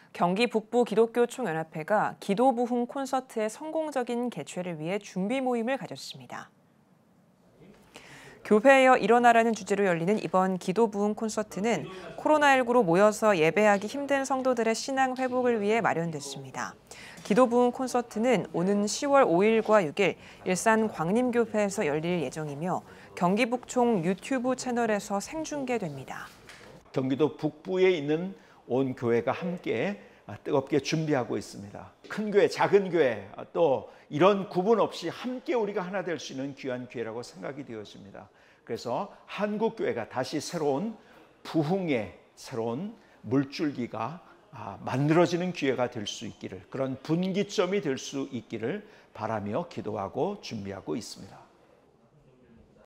경기 북부 기독교 총연합회가 기도 부흥 콘서트의 성공적인 개최를 위해 준비 모임을 가졌습니다. 교회여 일어나라는 주제로 열리는 이번 기도 부흥 콘서트는 코로나19로 모여서 예배하기 힘든 성도들의 신앙 회복을 위해 마련됐습니다. 기도 부흥 콘서트는 오는 10월 5일과 6일 일산 광림교회에서 열릴 예정이며 경기 북총 유튜브 채널에서 생중계됩니다. 경기도 북부에 있는 온 교회가 함께 뜨겁게 준비하고 있습니다. 큰 교회, 작은 교회, 또 이런 구분 없이 함께 우리가 하나 될 수 있는 귀한 기회라고 생각이 되었습니다. 그래서 한국 교회가 다시 새로운 부흥의 새로운 물줄기가 만들어지는 기회가 될 수 있기를, 그런 분기점이 될 수 있기를 바라며 기도하고 준비하고 있습니다.